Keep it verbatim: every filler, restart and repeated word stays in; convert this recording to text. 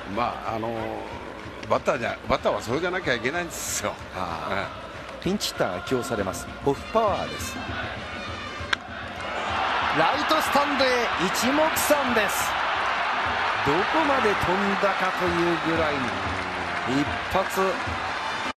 まああのバッターじゃバッターはそうじゃなきゃいけないんですよ。 あピンチヒッターが起用されます。オフパワーです。ライトスタンドへ一目散です。どこまで飛んだかというぐらい一発